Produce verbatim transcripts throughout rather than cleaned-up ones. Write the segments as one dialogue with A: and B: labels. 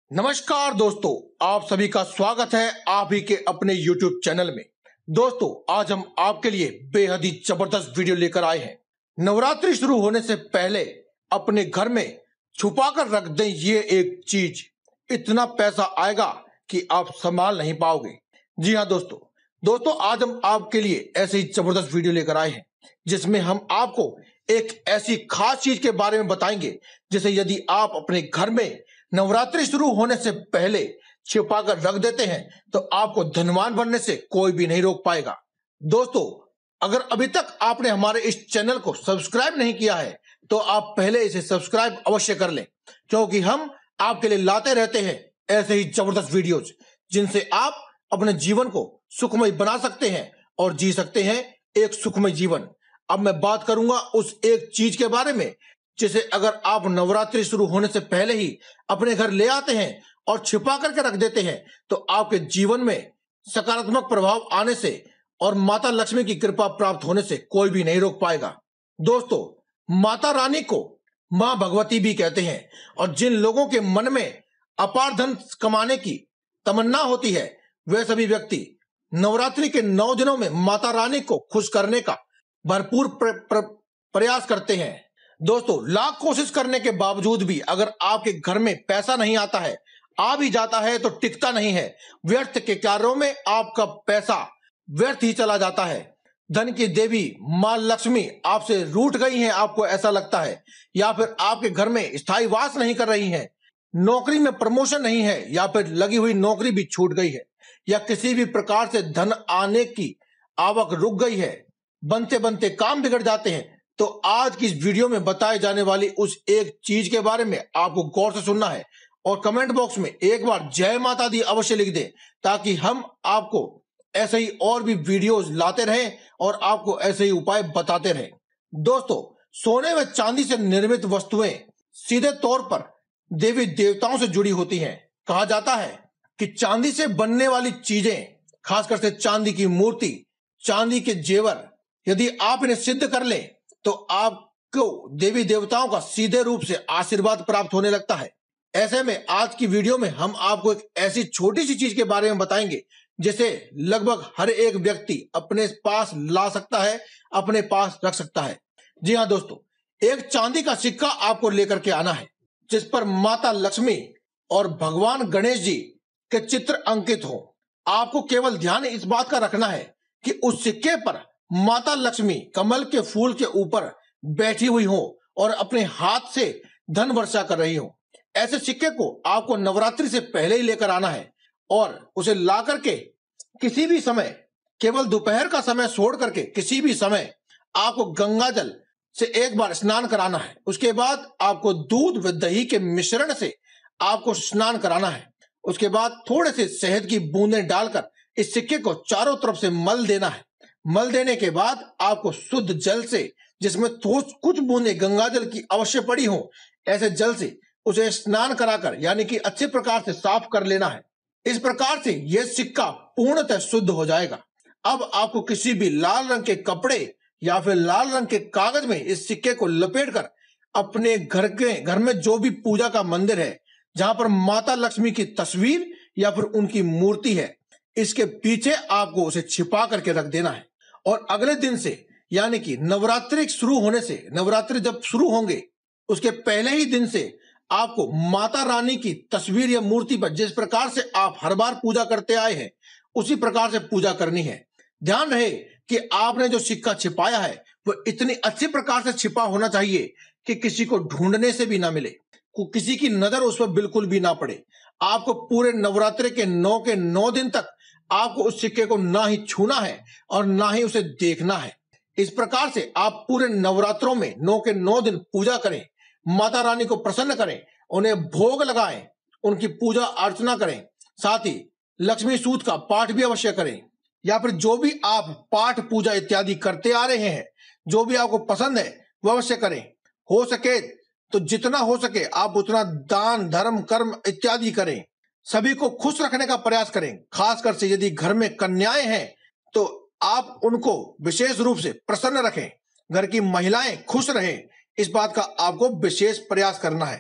A: नमस्कार दोस्तों, आप सभी का स्वागत है आप ही के अपने YouTube चैनल में। दोस्तों, आज हम आपके लिए बेहद ही जबरदस्त वीडियो लेकर आए हैं। नवरात्रि शुरू होने से पहले अपने घर में छुपा कर रख दें ये एक चीज, इतना पैसा आएगा कि आप संभाल नहीं पाओगे। जी हाँ दोस्तों, दोस्तों आज हम आपके लिए ऐसे ही जबरदस्त वीडियो लेकर आए हैं जिसमें हम आपको एक ऐसी खास चीज के बारे में बताएंगे जिसे यदि आप अपने घर में नवरात्रि शुरू होने से पहले छिपा कर रख देते हैं तो आपको धनवान बनने से कोई भी नहीं रोक पाएगा। दोस्तों, अगर अभी तक आपने हमारे इस चैनल को सब्सक्राइब नहीं किया है तो आप पहले इसे सब्सक्राइब अवश्य कर लें, क्योंकि हम आपके लिए लाते रहते हैं ऐसे ही जबरदस्त वीडियोज जिनसे आप अपने जीवन को सुखमय बना सकते हैं और जी सकते हैं एक सुखमय जीवन। अब मैं बात करूंगा उस एक चीज के बारे में जिसे अगर आप नवरात्रि शुरू होने से पहले ही अपने घर ले आते हैं और छिपा करके रख देते हैं तो आपके जीवन में सकारात्मक प्रभाव आने से और माता लक्ष्मी की कृपा प्राप्त होने से कोई भी नहीं रोक पाएगा। दोस्तों, माता रानी को मां भगवती भी कहते हैं और जिन लोगों के मन में अपार धन कमाने की तमन्ना होती है वे सभी व्यक्ति नवरात्रि के नौ दिनों में माता रानी को खुश करने का भरपूर प्र, प्र, प्रयास करते हैं। दोस्तों, लाख कोशिश करने के बावजूद भी अगर आपके घर में पैसा नहीं आता है, आ भी जाता है तो टिकता नहीं है। व्यर्थ के कार्यों में आपका पैसा व्यर्थ ही चला जाता है। धन की देवी मां लक्ष्मी आपसे रूठ गई हैं, आपको ऐसा लगता है, या फिर आपके घर में स्थायी वास नहीं कर रही हैं, नौकरी में प्रमोशन नहीं है, या फिर लगी हुई नौकरी भी छूट गई है, या किसी भी प्रकार से धन आने की आवक रुक गई है, बनते बनते काम बिगड़ जाते हैं, तो आज की इस वीडियो में बताए जाने वाली उस एक चीज के बारे में आपको गौर से सुनना है और कमेंट बॉक्स में एक बार जय माता दी अवश्य लिख दें, ताकि हम आपको ऐसे ही और भी वीडियोस लाते रहें और आपको ऐसे ही उपाय बताते रहें। दोस्तों, सोने व चांदी से निर्मित वस्तुएं सीधे तौर पर देवी देवताओं से जुड़ी होती हैं। कहा जाता है कि चांदी से बनने वाली चीजें, खासकर से चांदी की मूर्ति, चांदी के जेवर, यदि आप इन्हें सिद्ध कर लें तो आपको देवी देवताओं का सीधे रूप से आशीर्वाद प्राप्त होने लगता है। ऐसे में आज की वीडियो में हम आपको एक ऐसी छोटी सी चीज के बारे में बताएंगे जिसे लगभग हर एक व्यक्ति अपने पास ला सकता है, अपने पास रख सकता है। जी हाँ दोस्तों, एक चांदी का सिक्का आपको लेकर के आना है जिस पर माता लक्ष्मी और भगवान गणेश जी के चित्र अंकित हो। आपको केवल ध्यान इस बात का रखना है कि उस सिक्के पर माता लक्ष्मी कमल के फूल के ऊपर बैठी हुई हो और अपने हाथ से धन वर्षा कर रही हो। ऐसे सिक्के को आपको नवरात्रि से पहले ही लेकर आना है और उसे ला करके किसी भी समय, केवल दोपहर का समय छोड़ करके किसी भी समय आपको गंगा जल से एक बार स्नान कराना है। उसके बाद आपको दूध व दही के मिश्रण से आपको स्नान कराना है। उसके बाद थोड़े से शहद की बूंदें डालकर इस सिक्के को चारों तरफ से मल देना है। मल देने के बाद आपको शुद्ध जल से, जिसमें कुछ बूंदें गंगा जल की अवश्य पड़ी हो, ऐसे जल से उसे स्नान कराकर यानी कि अच्छे प्रकार से साफ कर लेना है। इस प्रकार से यह सिक्का पूर्णतः शुद्ध हो जाएगा। अब आपको किसी भी लाल रंग के कपड़े या फिर लाल रंग के कागज में इस सिक्के को लपेटकर अपने घर के घर में जो भी पूजा का मंदिर है, जहां पर माता लक्ष्मी की तस्वीर या फिर उनकी मूर्ति है, इसके पीछे आपको उसे छिपा करके रख देना है। और अगले दिन से यानी कि नवरात्रि शुरू होने से, नवरात्रि जब शुरू होंगे उसके पहले ही दिन से आपको माता रानी की तस्वीर या मूर्ति पर जिस प्रकार से आप हर बार पूजा करते आए हैं उसी प्रकार से पूजा करनी है। ध्यान रहे कि आपने जो सिक्का छिपाया है वो इतनी अच्छी प्रकार से छिपा होना चाहिए कि किसी को ढूंढने से भी ना मिले, किसी की नजर उस पर बिल्कुल भी ना पड़े। आपको पूरे नवरात्रि के नौ के नौ दिन तक आपको उस सिक्के को ना ही छूना है और ना ही उसे देखना है। इस प्रकार से आप पूरे नवरात्रों में नौ के नौ दिन पूजा करें, माता रानी को प्रसन्न करें, उन्हें भोग लगाएं, उनकी पूजा अर्चना करें, साथ ही लक्ष्मी सूक्त का पाठ भी अवश्य करें, या फिर जो भी आप पाठ पूजा इत्यादि करते आ रहे हैं, जो भी आपको पसंद है वो अवश्य करें। हो सके तो जितना हो सके आप उतना दान धर्म कर्म इत्यादि करें। सभी को खुश रखने का प्रयास करें। खासकर से यदि घर में कन्याएं हैं तो आप उनको विशेष रूप से प्रसन्न रखें, घर की महिलाएं खुश रहें, इस बात का आपको विशेष प्रयास करना है।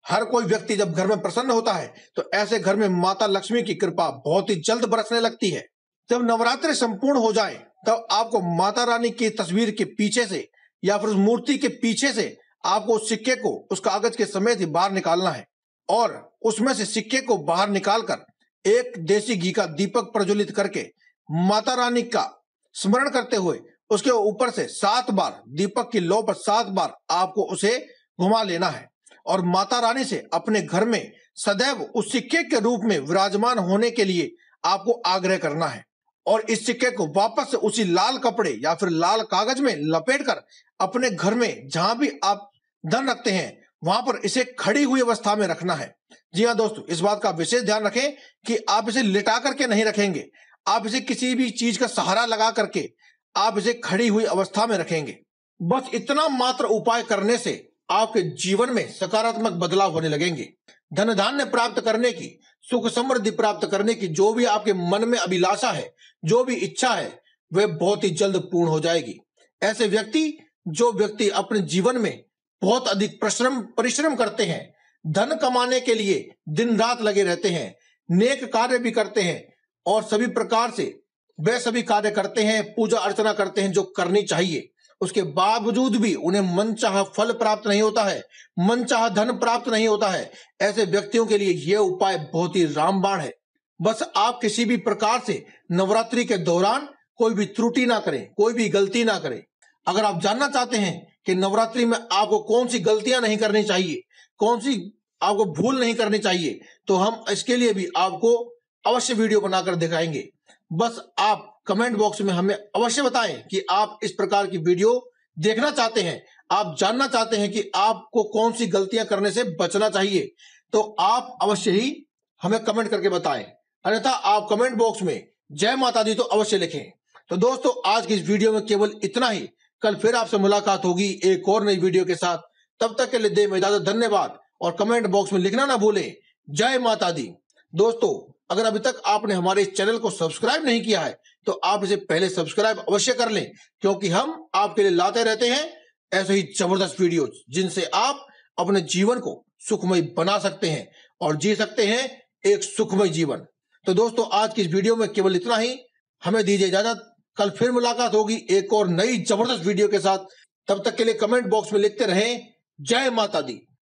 A: हर कोई व्यक्ति जब घर में प्रसन्न होता है तो ऐसे घर में माता लक्ष्मी की कृपा बहुत ही जल्द बरसने लगती है। जब नवरात्रि संपूर्ण हो जाए तब आपको माता रानी की तस्वीर के पीछे से या फिर उस मूर्ति के पीछे से आपको उस सिक्के को उस कागज के समेत ही बाहर निकालना है और उसमें से सिक्के को बाहर निकालकर एक देसी घी का दीपक प्रज्वलित करके माता रानी का स्मरण करते हुए उसके ऊपर से सात बार दीपक की लौ पर सात बार आपको उसे घुमा लेना है और माता रानी से अपने घर में सदैव उस सिक्के के रूप में विराजमान होने के लिए आपको आग्रह करना है और इस सिक्के को वापस से उसी लाल कपड़े या फिर लाल कागज में लपेटकर अपने घर में जहां भी आप धन रखते हैं वहां पर इसे खड़ी हुई अवस्था में रखना है। जी हाँ दोस्तों, इस बात का विशेष ध्यान रखें कि आप इसे लिटा करके नहीं रखेंगे, आप इसे किसी भी चीज का सहारा लगा करके आप इसे खड़ी हुई अवस्था में रखेंगे। बस इतना मात्र उपाय करने से आपके जीवन में सकारात्मक बदलाव होने लगेंगे। धन धान्य प्राप्त करने की, सुख समृद्धि प्राप्त करने की जो भी आपके मन में अभिलाषा है, जो भी इच्छा है, वह बहुत ही जल्द पूर्ण हो जाएगी। ऐसे व्यक्ति जो व्यक्ति अपने जीवन में बहुत अधिक परिश्रम परिश्रम करते हैं, धन कमाने के लिए दिन रात लगे रहते हैं, नेक कार्य भी करते हैं और सभी प्रकार से वे सभी कार्य करते हैं, पूजा अर्चना करते हैं जो करनी चाहिए, उसके बावजूद भी उन्हें मनचाहा फल प्राप्त नहीं होता है, मनचाहा धन प्राप्त नहीं होता है। ऐसे व्यक्तियों के लिए यह उपाय बहुत ही रामबाण है। बस आप किसी भी प्रकार से नवरात्रि के दौरान कोई भी त्रुटि ना करें, कोई भी गलती ना करें। अगर आप जानना चाहते हैं कि नवरात्रि में आपको कौन सी गलतियां नहीं करनी चाहिए, कौन सी आपको भूल नहीं करनी चाहिए, तो हम इसके लिए भी आपको अवश्य वीडियो बनाकर दिखाएंगे। बस आप कमेंट बॉक्स में हमें अवश्य बताएं कि आप इस प्रकार की वीडियो देखना चाहते हैं, आप जानना चाहते हैं कि आपको कौन सी गलतियां करने से बचना चाहिए, तो आप अवश्य ही हमें कमेंट करके बताएं। अन्यथा आप कमेंट बॉक्स में जय माता दी तो अवश्य लिखें। तो दोस्तों, आज की इस वीडियो में केवल इतना ही। कल फिर आपसे मुलाकात होगी एक और नई वीडियो के साथ। तब तक के लिए दे में इजाजत, धन्यवाद। और कमेंट बॉक्स में लिखना ना भूलें जय माता दी। दोस्तों, अगर अभी तक आपने हमारे इस चैनल को सब्सक्राइब नहीं किया है तो आप इसे पहले सब्सक्राइब अवश्य कर लें, क्योंकि हम आपके लिए लाते रहते हैं ऐसे ही जबरदस्त वीडियोज जिनसे आप अपने जीवन को सुखमय बना सकते हैं और जी सकते हैं एक सुखमय जीवन। तो दोस्तों, आज की इस वीडियो में केवल इतना ही। हमें दीजिए इजाजत। कल फिर मुलाकात होगी एक और नई जबरदस्त वीडियो के साथ। तब तक के लिए कमेंट बॉक्स में लिखते रहें जय माता दी।